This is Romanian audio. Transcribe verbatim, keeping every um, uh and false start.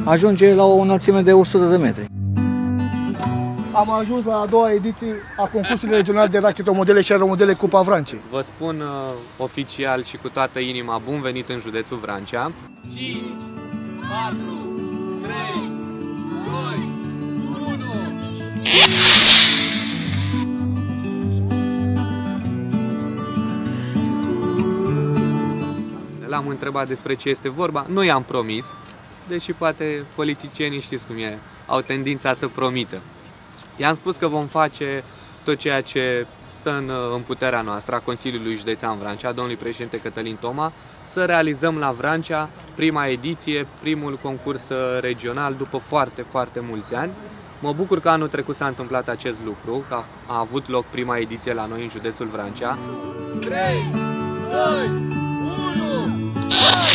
ajunge la o înălțime de o sută de metri. Am ajuns la a doua ediție a concursului regional de rachetomodele și aeromodele Cupa Vrancei. Vă spun uh, oficial și cu toată inima, bun venit în județul Vrancea. cinci, patru, trei, doi, unu... L-am întrebat despre ce este vorba, nu i-am promis, deși poate politicienii, știți cum e, au tendința să promită. I-am spus că vom face tot ceea ce stă în, în puterea noastră, a Consiliului Județean Vrancea, domnului președinte Cătălin Toma, să realizăm la Vrancea prima ediție, primul concurs regional după foarte, foarte mulți ani. Mă bucur că anul trecut s-a întâmplat acest lucru, că a, a avut loc prima ediție la noi în județul Vrancea. trei, doi, unu...